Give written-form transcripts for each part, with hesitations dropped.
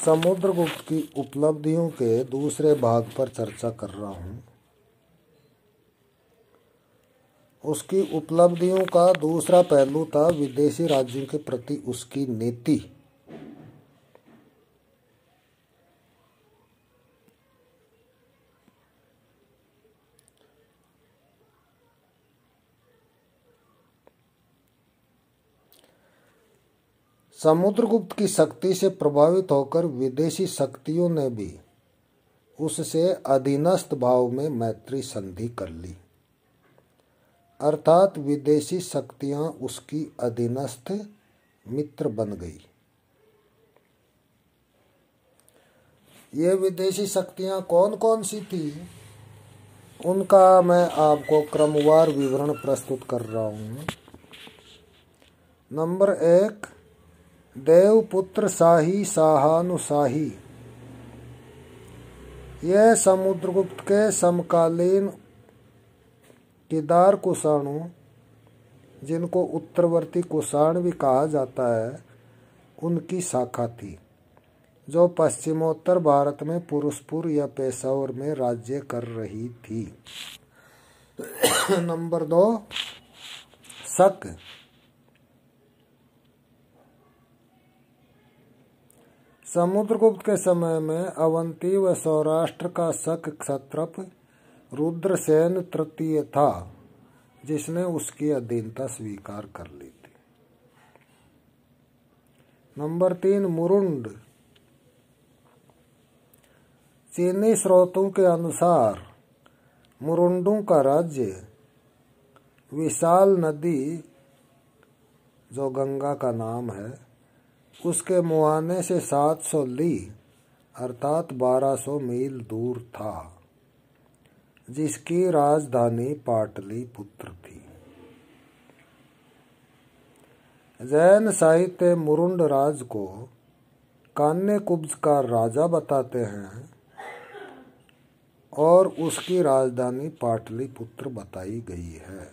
समुद्रगुप्त की उपलब्धियों के दूसरे भाग पर चर्चा कर रहा हूँ। उसकी उपलब्धियों का दूसरा पहलू था विदेशी राज्यों के प्रति उसकी नीति। समुद्रगुप्त की शक्ति से प्रभावित होकर विदेशी शक्तियों ने भी उससे अधीनस्थ भाव में मैत्री संधि कर ली, अर्थात विदेशी शक्तियां उसकी अधीनस्थ मित्र बन गई। ये विदेशी शक्तियां कौन कौन सी थी, उनका मैं आपको क्रमवार विवरण प्रस्तुत कर रहा हूँ। नंबर 1, देवपुत्र शाही शाहानुशाही। यह समुद्रगुप्त के समकालीन केदार कुषाणु, जिनको उत्तरवर्ती कुषाण भी कहा जाता है, उनकी शाखा थी, जो पश्चिमोत्तर भारत में पुरुषपुर या पेशावर में राज्य कर रही थी। नंबर 2, शक। समुद्रगुप्त के समय में अवंती व सौराष्ट्र का शक क्षत्रप रुद्रसेन तृतीय था, जिसने उसकी अधीनता स्वीकार कर ली थी। नंबर 3, मुरुंड। चीनी स्रोतों के अनुसार मुरुंडों का राज्य विशाल नदी, जो गंगा का नाम है, उसके मुहाने से 700 ली अर्थात 1200 मील दूर था, जिसकी राजधानी पाटलिपुत्र थी। जैन साहित्य मुरुंड राज को कान्यकुब्ज का राजा बताते हैं और उसकी राजधानी पाटलिपुत्र बताई गई है।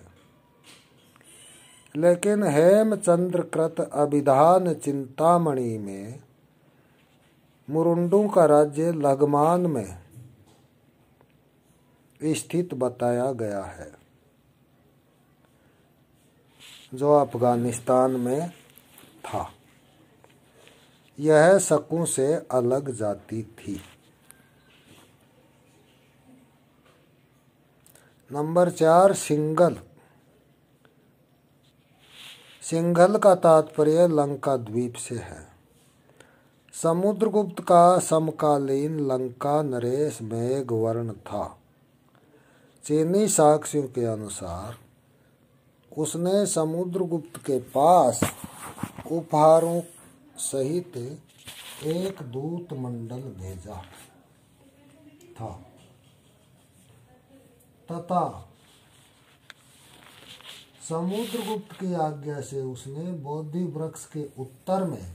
लेकिन हेमचंद्रकृत अभिधान चिंतामणि में मुरुंडों का राज्य लघमान में स्थित बताया गया है, जो अफगानिस्तान में था। यह शकों से अलग जाति थी। नंबर 4, सिंघल। सिंघल का तात्पर्य लंका द्वीप से है। समुद्रगुप्त का समकालीन लंका नरेश मेघवर्ण था। चीनी साक्ष्यों के अनुसार उसने समुद्रगुप्त के पास उपहारों सहित एक दूत मंडल भेजा था तथा समुद्रगुप्त की आज्ञा से उसने बोधि वृक्ष के उत्तर में,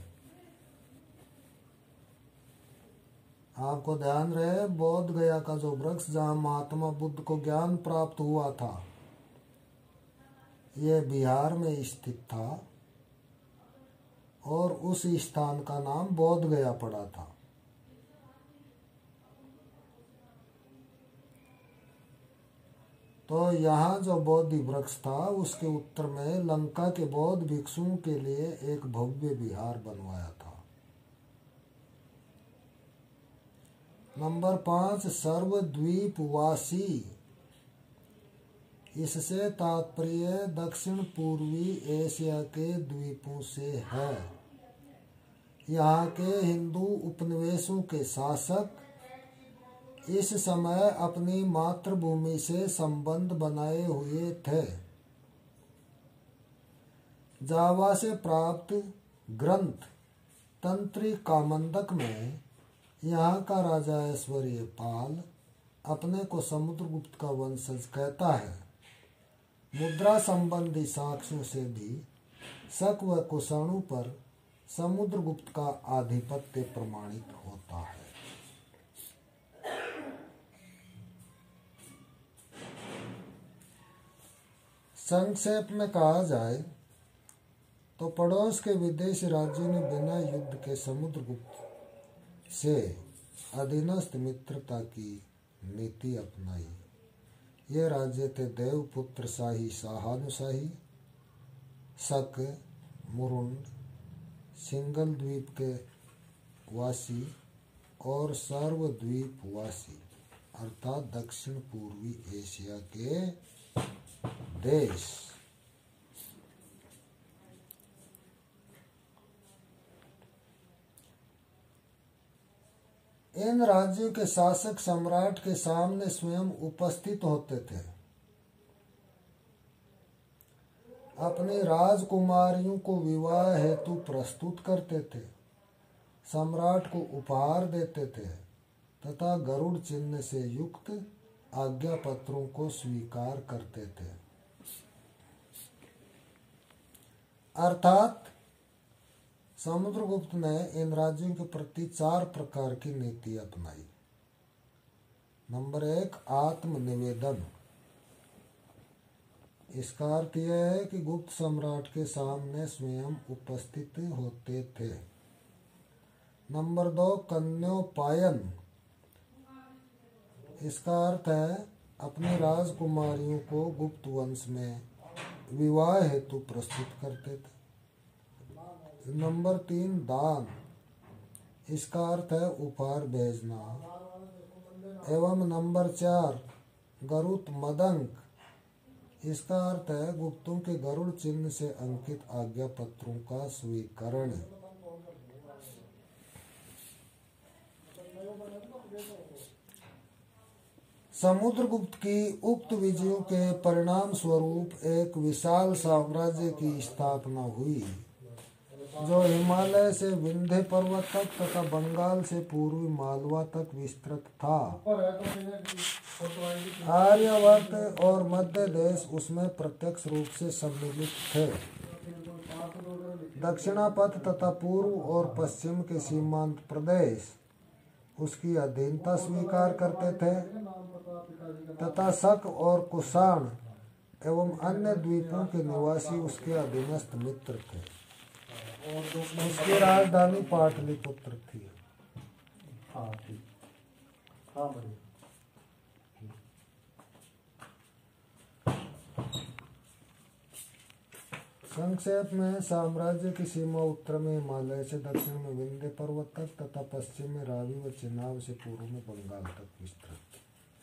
आपको ध्यान रहे, बोध गया का जो वृक्ष जहाँ महात्मा बुद्ध को ज्ञान प्राप्त हुआ था, यह बिहार में स्थित था और उस स्थान का नाम बोध गया पड़ा था। तो यहाँ जो बोधि वृक्ष था, उसके उत्तर में लंका के बौद्ध भिक्षुओं के लिए एक भव्य विहार बनवाया था। नंबर 5, सर्वद्वीपवासी। इससे तात्पर्य दक्षिण पूर्वी एशिया के द्वीपों से है। यहाँ के हिंदू उपनिवेशों के शासक इस समय अपनी मातृभूमि से संबंध बनाए हुए थे। जावा से प्राप्त ग्रंथ तंत्री कामंदक में यहाँ का राजा ऐश्वर्य पाल अपने को समुद्रगुप्त का वंशज कहता है। मुद्रा संबंधी साक्ष्यों से भी शक व कुषाणु पर समुद्रगुप्त का आधिपत्य प्रमाणित होता है। संक्षेप में कहा जाए तो पड़ोस के विदेशी राज्यों ने बिना युद्ध के समुद्रगुप्त से अधीनस्थ मित्रता की नीति अपनाई। ये राज्य थे देवपुत्र शाही, शाहानुशाही, शक, मुरुंड, सिंगल द्वीप के वासी और सर्वद्वीप वासी अर्थात दक्षिण पूर्वी एशिया के देश। इन राज्यों के शासक सम्राट के सामने स्वयं उपस्थित होते थे, अपनी राजकुमारियों को विवाह हेतु प्रस्तुत करते थे, सम्राट को उपहार देते थे तथा गरुड़ चिन्ह से युक्त आज्ञा पत्रों को स्वीकार करते थे। अर्थात समुद्रगुप्त ने इन राज्यों के प्रति 4 प्रकार की नीति अपनाई। नंबर 1, आत्मनिवेदन। इसका अर्थ यह है कि गुप्त सम्राट के सामने स्वयं उपस्थित होते थे। नंबर 2, कन्योपायन। इसका अर्थ है अपनी राजकुमारियों को गुप्त वंश में विवाह हेतु प्रस्तुत करते थे। नंबर 3, दान। इसका अर्थ है उपहार भेजना। एवं नंबर 4, गरुत मदंक। इसका अर्थ है गुप्तों के गरुड़ चिन्ह से अंकित आज्ञा पत्रों का स्वीकरण। समुद्रगुप्त की उक्त विजयों के परिणाम स्वरूप एक विशाल साम्राज्य की स्थापना हुई जो हिमालय से विंध्य पर्वत तक तथा बंगाल से पूर्वी मालवा तक विस्तृत था। आर्यावर्त और मध्य देश उसमें प्रत्यक्ष रूप से सम्मिलित थे। दक्षिणापथ तथा पूर्व और पश्चिम के सीमांत प्रदेश उसकी अधीनता स्वीकार करते थे तथा शक और कुषाण एवं अन्य द्वीपों के निवासी उसके अधीनस्थ मित्र थे। उसकी राजधानी पाटलिपुत्र थी। संक्षेप में साम्राज्य की सीमा उत्तर में हिमालय से दक्षिण में विंध्य पर्वत तक तथा पश्चिम में रावी व चिनाब से पूर्व में बंगाल तक विस्तृत थी।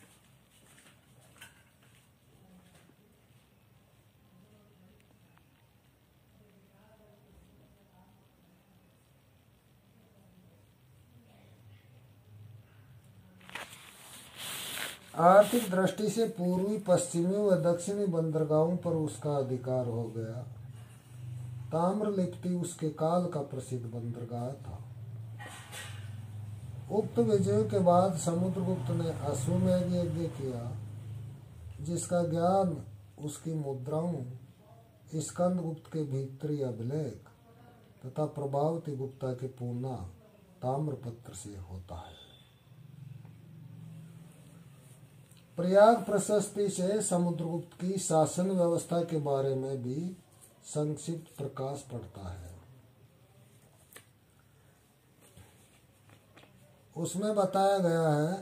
आर्थिक दृष्टि से पूर्वी, पश्चिमी व दक्षिणी बंदरगाहों पर उसका अधिकार हो गया। ताम्रलिप्ति उसके काल का प्रसिद्ध बंदरगाह था। उक्त विजय के बाद समुद्रगुप्त ने अश्वमेध यज्ञ किया, जिसका ज्ञान उसकी मुद्राओं, स्कंदगुप्त के भीतरी अभिलेख तथा प्रभावती गुप्ता के पूर्णा ताम्रपत्र से होता है। प्रयाग प्रशस्ति से समुद्रगुप्त की शासन व्यवस्था के बारे में भी संक्षिप्त प्रकाश पड़ता है। उसमें बताया गया है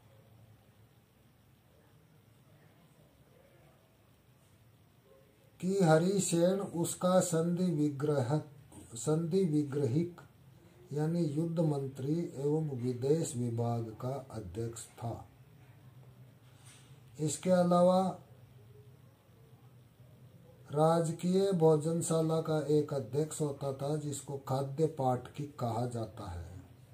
कि हरिसेन उसका संधि विग्रहिक यानी युद्ध मंत्री एवं विदेश विभाग का अध्यक्ष था। इसके अलावा राजकीय भोजनशाला का एक अध्यक्ष होता था जिसको खाद्य पाठकी कहा जाता है।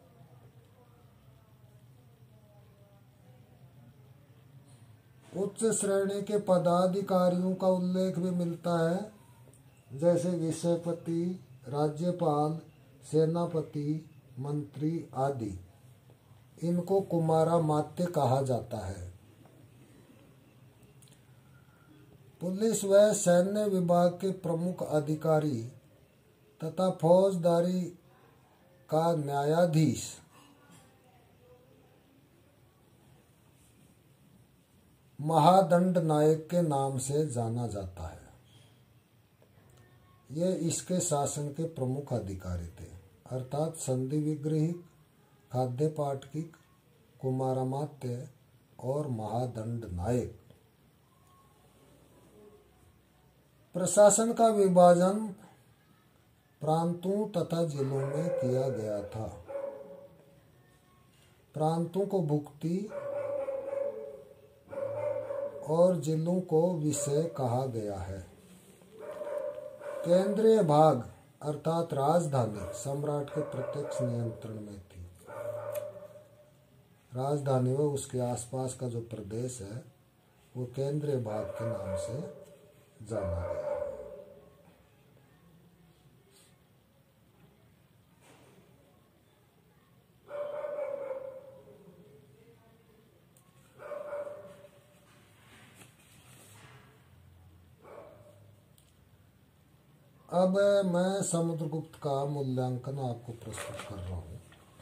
उच्च श्रेणी के पदाधिकारियों का उल्लेख भी मिलता है, जैसे विषयपति, राज्यपाल, सेनापति, मंत्री आदि। इनको कुमारा मात्य कहा जाता है। पुलिस व सैन्य विभाग के प्रमुख अधिकारी तथा फौजदारी का न्यायाधीश महादंड नायक के नाम से जाना जाता है। ये इसके शासन के प्रमुख अधिकारी थे, अर्थात संधि विग्रहिक खाद्य पाटकिक, कुमारामात्य और महादंड नायक। प्रशासन का विभाजन प्रांतों तथा जिलों में किया गया था। प्रांतों को भुक्ति और जिलों को विषय कहा गया है। केंद्रीय भाग अर्थात राजधानी सम्राट के प्रत्यक्ष नियंत्रण में थी। राजधानी व उसके आसपास का जो प्रदेश है वो केंद्रीय भाग के नाम से जाना गया। अब मैं समुद्रगुप्त का मूल्यांकन आपको प्रस्तुत कर रहा हूँ।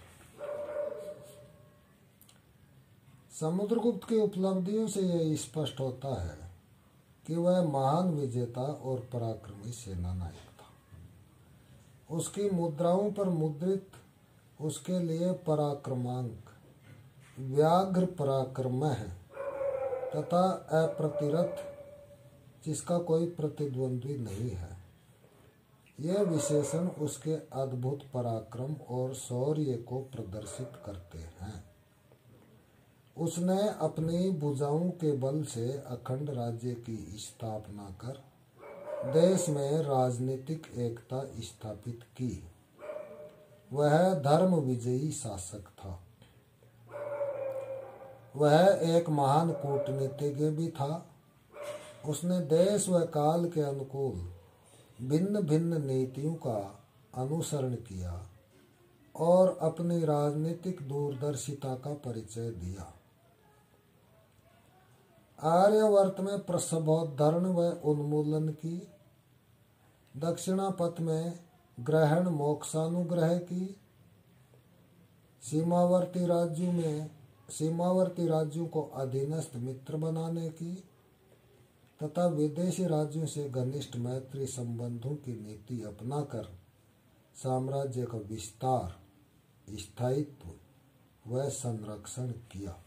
समुद्रगुप्त की उपलब्धियों से यह स्पष्ट होता है कि वह महान विजेता और पराक्रमी सेना नायक था। उसकी मुद्राओं पर मुद्रित उसके लिए पराक्रमांक व्याघ्र पराक्रम है तथा अप्रतिरथ जिसका कोई प्रतिद्वंद्वी नहीं है। यह विशेषण उसके अद्भुत पराक्रम और शौर्य को प्रदर्शित करते हैं। उसने अपनी भुजाओं के बल से अखंड राज्य की स्थापना कर देश में राजनीतिक एकता स्थापित की। वह धर्म विजयी शासक था। वह एक महान कूटनीतिज्ञ भी था। उसने देश व काल के अनुकूल भिन्न भिन्न नीतियों का अनुसरण किया और अपनी राजनीतिक दूरदर्शिता का परिचय दिया। आर्यवर्त में प्रसवोद्धरण व उन्मूलन की, दक्षिणापथ में ग्रहण मोक्षानुग्रह की, सीमावर्ती राज्यों को अधीनस्थ मित्र बनाने की तथा विदेशी राज्यों से घनिष्ठ मैत्री संबंधों की नीति अपनाकर साम्राज्य का विस्तार, स्थायित्व व संरक्षण किया।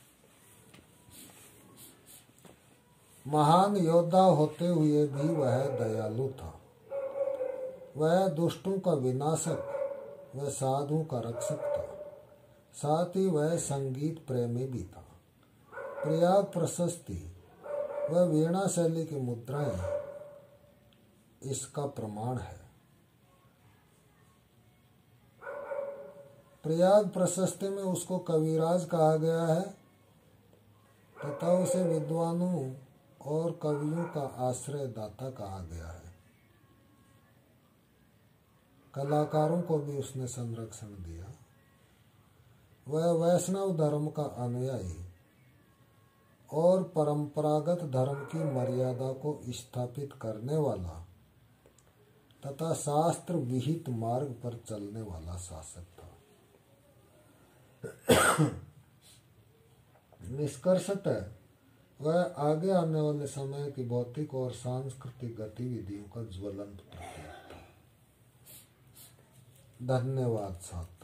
महान योद्धा होते हुए भी वह दयालु था। वह दुष्टों का विनाशक व साधुओं का रक्षक था। साथ ही वह संगीत प्रेमी भी था। प्रयाग प्रशस्ति व वीणा शैली की मुद्राएं इसका प्रमाण है। प्रयाग प्रशस्ति में उसको कविराज कहा गया है तथा उसे विद्वानों और कवियों का आश्रयदाता कहा गया है। कलाकारों को भी उसने संरक्षण दिया। वह वैष्णव धर्म का अनुयायी और परंपरागत धर्म की मर्यादा को स्थापित करने वाला तथा शास्त्र विहित मार्ग पर चलने वाला शासक था। निष्कर्षतः वह आगे आने वाले समय की भौतिक और सांस्कृतिक गतिविधियों का ज्वलंत प्रतीक था। धन्यवाद साथ।